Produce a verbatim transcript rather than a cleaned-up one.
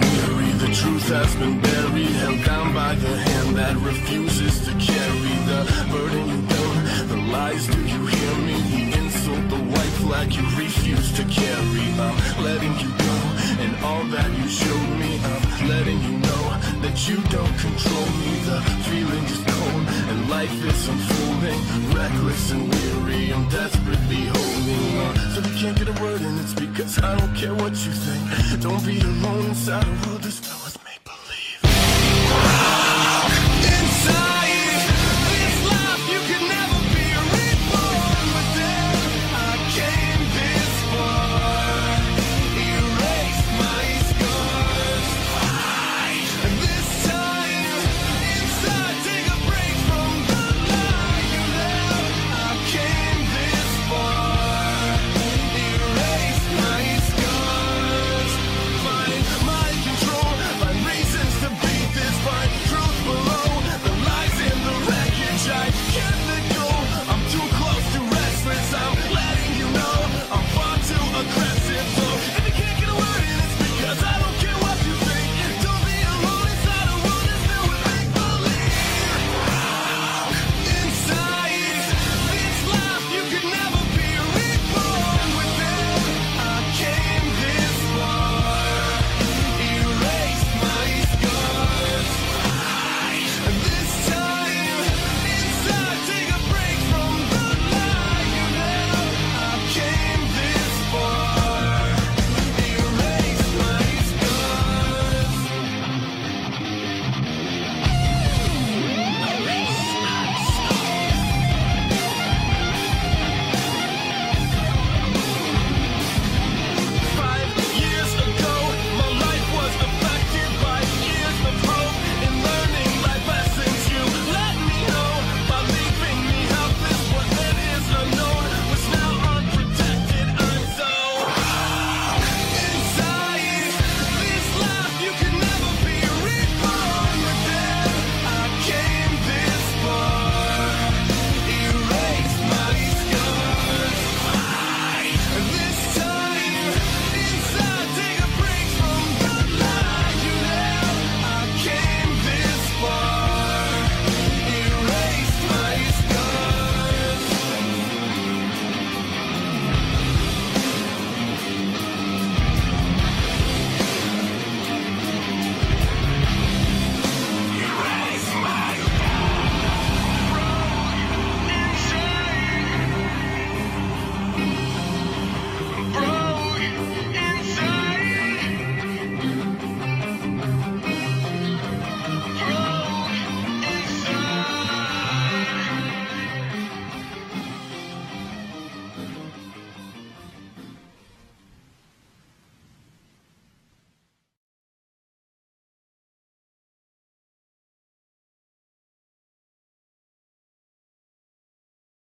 weary. The truth has been buried, held down by the hand that refuses to carry the burden you don't. The lies, do you hear me? The insult, the white flag you refuse to carry. I'm letting you go, and all that you showed me, I'm letting you know that you don't control me. The feeling is cold, and life is unfolding, reckless and weary. I'm desperately holding on, so we can't get a word in. It's because I don't care what you think. Don't be alone inside a room